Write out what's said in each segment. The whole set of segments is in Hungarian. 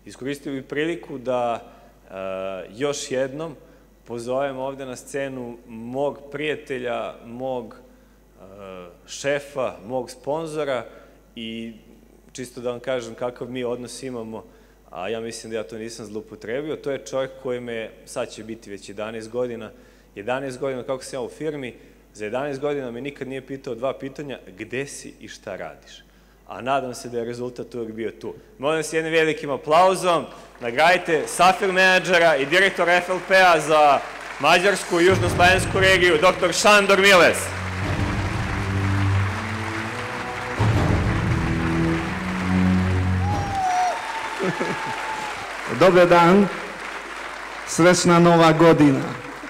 Iskoristio bih priliku da još jednom pozovem ovde na scenu mog prijatelja, mog šefa, mog sponzora i čisto da vam kažem kakav mi odnos imamo, a ja mislim da ja to nisam zloupotrebio. To je čovjek koji me, sad će biti već 11 godina, 11 godina kako sam ja u firmi, za 11 godina me nikad nije pitao dva pitanja, gde si i šta radiš? A nadam se da je rezultat uvijek bio tu. Molim vas jednim velikim aplauzom, nagradite Safir menadžera i direktor FLP-a za Mađarsku i Južno-Slovensku regiju, dr. Šandor Miles. Dobar dan, srećna nova godina.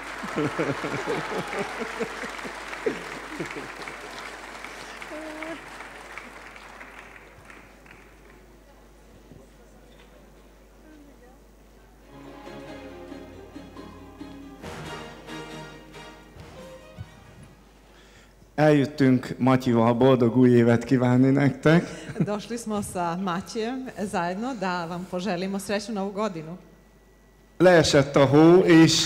Eljöttünk Matyival boldog új évet kívánni nektek. Došli smo sa Maćijem zajedno da vam poželimo srećnu novu godinu. Leesett a hó,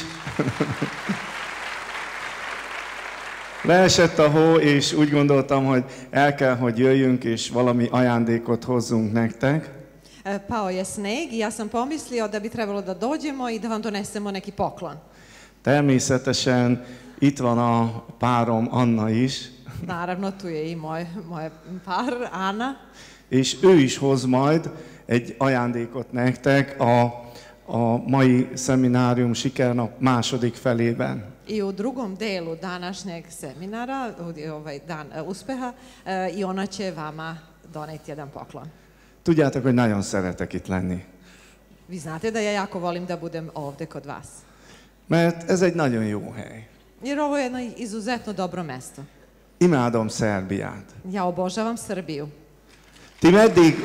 és úgy gondoltam, hogy el kell, hogy jöjjünk, és valami ajándékot hozzunk nektek. Pao je sneg i ja sam pomislio da bi trebalo da dođemo i da vam donesemo neki poklon. Természetesen itt van a párom Anna is. Naravno, tu je i moj par, Ana. És ő is hoz majd egy ajándékot nektek a mai szeminárium Sikernap második felében. I u drugom delu današnjeg seminara, ovaj dan uspeha, i ona će vama doneti jedan poklon. Tudjátok, hogy nagyon szeretek itt lenni. Vi znate da ja jako volim da budem ovde kod vas. Mert ez egy nagyon jó hely. Jer ovo je jedno izuzetno dobro mesto. Imádom Szerbiát. Ja obožavam Srbiju. Ti meddig...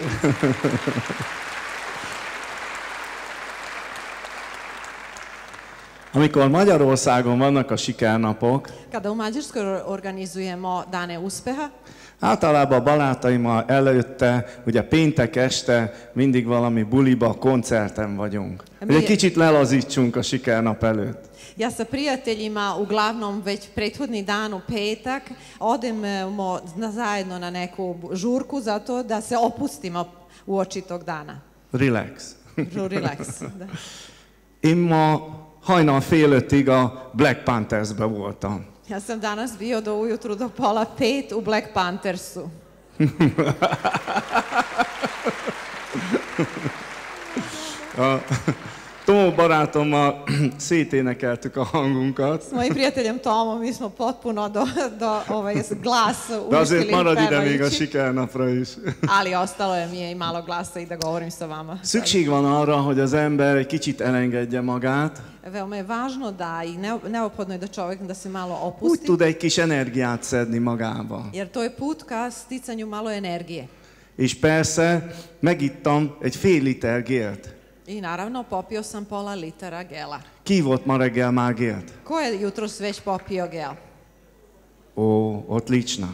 Amikor Magyarországon vannak a sikernapok, kada u Mađarskoj organizujemo dane uspeha, általában a barátaimmal előtte, ugye péntek este mindig valami buliba, koncerten vagyunk. Hogy egy kicsit lelazítsunk a sikernap előtt. Ja sa prijateljima uglavnom već prethodni dan u petak odemo zajedno na neku žurku zato da se opustimo uoči tog dana. Relax. Relax, da. Én ma hajnal 4:30 a Black Panthersbe voltam. Ja sam danas bio do ujutru do 4:30 u Black Panthersu. Tomó barátommal széténekeltük a hangunkat. S mojim prijateljem Tomom mi smo potpuno do glas De azért uništili marad ide még a pevajući. sikernapra is. Ali ostalo je mi je i malo glasa i da govorim sa vama. Szükség van arra, hogy az ember egy kicsit elengedje magát. Veoma je važno da i neophodno je da čovjek da se malo Úgy opusti. tud egy kis energiát szedni magába. Jer to je put ka sticanju malo energije. És persze megittam egy fél liter gélt. I naravno popio sam pola litara gela. Ki volt ma reggel már gélt? Ko je jutros već popio gel? Ó, ott lična.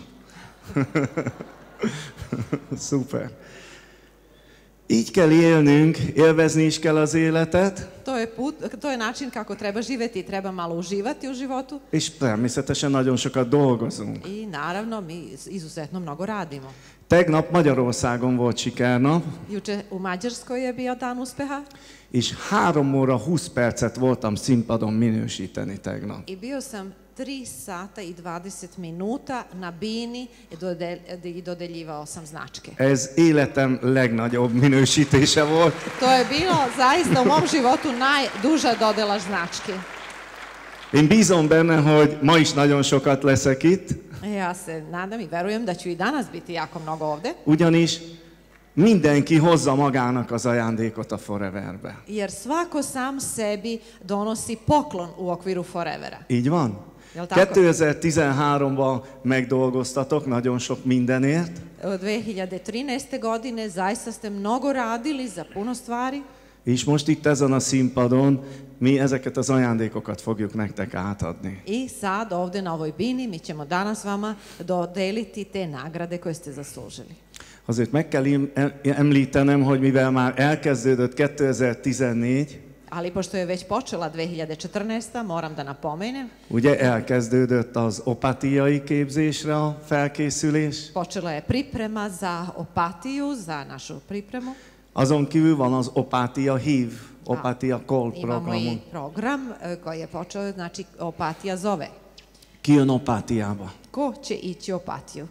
Szuper. Így kell élnünk, élvezni is kell az életet. To je način kako treba živjeti i treba malo uživati u životu. És természetesen nagyon sokat dolgozunk. I naravno mi izuzetno mnogo radimo. Tegnap Magyarországon volt sikernap, Juče u Mađarskoj je bio dan uspeha. és 3 óra 20 percet voltam színpadon minősíteni tegnap. I bio sam 3 sata i 20 minuta na bini i dodeljivao sam značke. Ez életem legnagyobb minősítése volt. To je bilo zaista u mom životu najduža dodela znački. Én bízom benne, hogy ma is nagyon sokat leszek itt. Ja se nadam i verujem da ću i danas biti jako mnogo ovde. Ugyanis mindenki hozza magának az ajándékot a Foreverbe. Jer svako sam sebi donosi poklon u okviru Forevera. Így van? Jel tako? 2013-ban megdolgoztatok nagyon sok mindenért. Od 2013. godine zaista ste mnogo radili za puno stvari. És most itt ezen a színpadon mi ezeket az ajándékokat fogjuk nektek átadni. I sad ovde na ovoj bini mi ćemo danas vama dodeliti te nagrade koje ste zaslužili. Azért meg kell említenem, hogy mivel már elkezdődött 2014, Ali pošto je već počela 2014. moram da napomenem. Ugye elkezdődött az opatiai képzésre a felkészülés. Počela je priprema za opatiju, za našu pripremu. Azon kívül van az Opatia Hív, Opatia Call Imamo i programon. program koji je počeo, znači Opatija zove. Ki jön Opatiába? Ko će ići u Opatiju?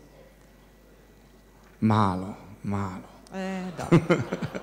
Málo. Dobro.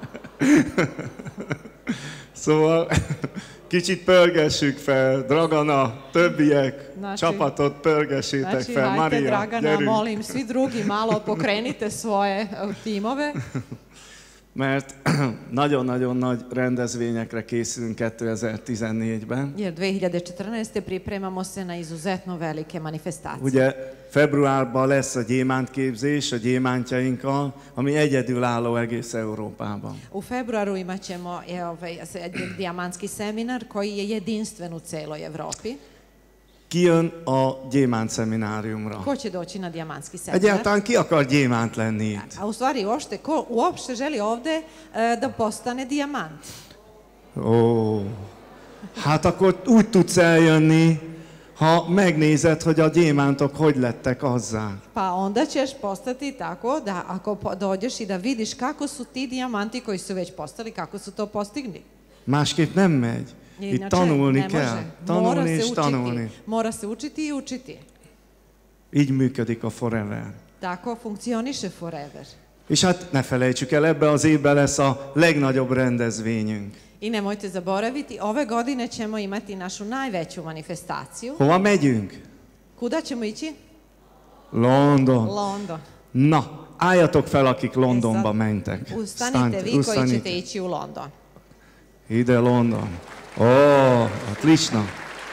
Szóval kicsit pörgessük fel, Dragana, többiek, csapatot pörgessétek Znači, fel, hajte Maria, Dragana, gyerünk! molim, svi drugi malo pokrenite svoje timove. Mert nagyon-nagyon nagy rendezvényekre készülünk 2014-ben. Jer 2014. pripremamo se na izuzetno velike manifestacije. Ugye februárban lesz a gyémántképzés a gyémántjainkkal, ami egyedülálló egész Európában. U februaru imat ćemo dijamantski seminar koji je jedinstven u celoj Evropi. Ki jön a gyémánt szemináriumra? Ko će doći na dijamantski seminar? Egyáltalán ki akar gyémánt lenni itt? A u stvari, ko uopšte želi ovde da postane dijamant? Ó, hát akkor úgy tudsz eljönni, ha megnézed, hogy a gyémántok hogy lettek azzá. Pa onda ćeš postati tako da ako dođeš i da vidiš kako su ti dijamanti koji su već postali, kako su to postigli. Másképp nem megy. Itt tanulni kell. Tanulni és tanulni. Mora se učiti i učiti. Így működik a Forever. Tako funkcioniše Forever. És hát ne felejtsük el, ebbe az évben lesz a legnagyobb rendezvényünk. I nemojte zaboraviti, ove godine ćemo imati našu najveću manifestaciju. Hova megyünk? Kuda ćemo ići? London. London. Na, álljatok fel, akik Londonba mentek. Ustanite vi koji ćete ići u London. Ide London. Ó, отлично.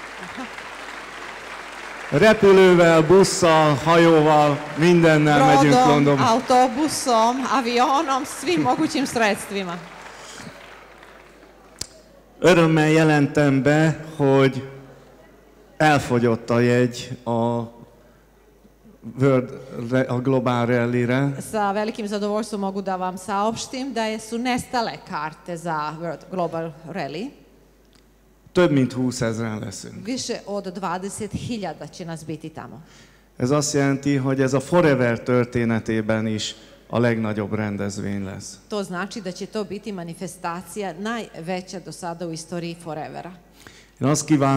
Repülővel, busszal, hajóval, mindennel megyünk Brodom, Londonba. autobusom, avionom, svim mogućim sredstvima. Örömmel jelentem be, hogy elfogyott a jegy a Global Rally-re. Sa velikim zadovoljstvom mogu da vam saopštim da su nestale karte za World Global Rally. Több mint 20 000 leszünk. Više od 20.000 će nas biti tamo. Ez azt jelenti, hogy ez a Forever történetében is a legnagyobb rendezvény lesz. To znači da će to biti manifestacija najveća do sada u istoriji Forevera. Én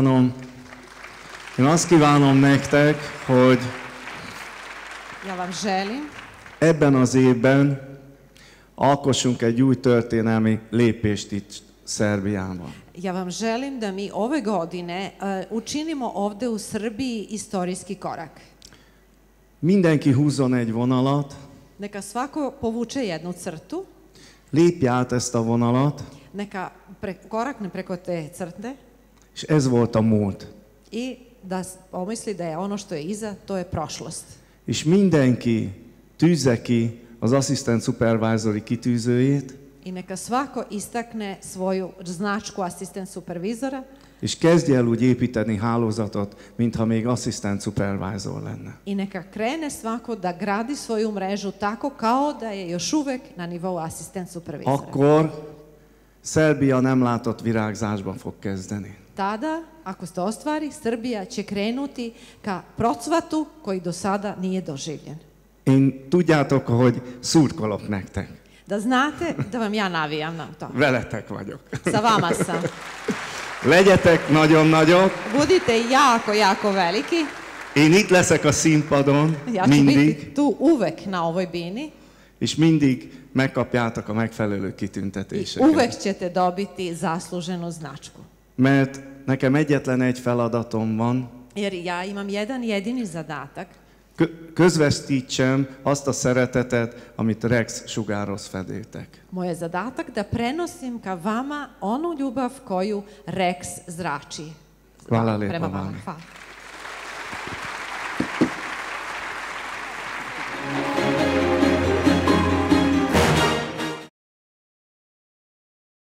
azt kívánom nektek, hogy Ja vam želim ebben az évben alkossunk egy új történelmi lépést itt Szerbiában. Ja vam želim da mi ove godine učinimo ovde u Srbiji istorijski korak. Mindenki húzzon egy vonalat, Neka svako povuče jednu crtu, lépj át ezt a vonalat, neka korakne preko te crte és ez volt a múlt. i da pomisli da je ono što je iza, to je prošlost. És mindenki tűzze ki az asszisztent supervisori kitűzőjét, I neka svako istakne svoju značku asistent supervizora és kezdj el úgy építeni hálózatot, mintha még asszisztent supervisor lenne. i neka krene svako da gradi svoju mrežu tako kao da je još uvek na nivou asistent supervizora. Akkor Szerbia nem látott virágzásban fog kezdeni. Tada, ako se to ostvari, Srbija će krenuti ka procvatu koji do sada nije doživljen. Én tudjátok, hogy szurkolok nektek. Da znate da vam ja navijam na to. Veletek vagyok. Sa vama sam. Legyetek nagyon nagyok. Budite jako, jako veliki. Én itt leszek a színpadon, Ja ću mindig, biti tu uvek na ovoj bini. és mindig megkapjátok a megfelelő I kitüntetéseket. uvek ćete dobiti zasluženu značku. Mert nekem egyetlen egy feladatom van, Jer ja imam jedan jedini zadatak. közvetítsem azt a szeretetet, amit Rex sugároz felétek. Moj je zadatak da prenosim ka vama onu ljubav koju Rex zrači. Hvala lijepo Prema vama. vama. Hvala.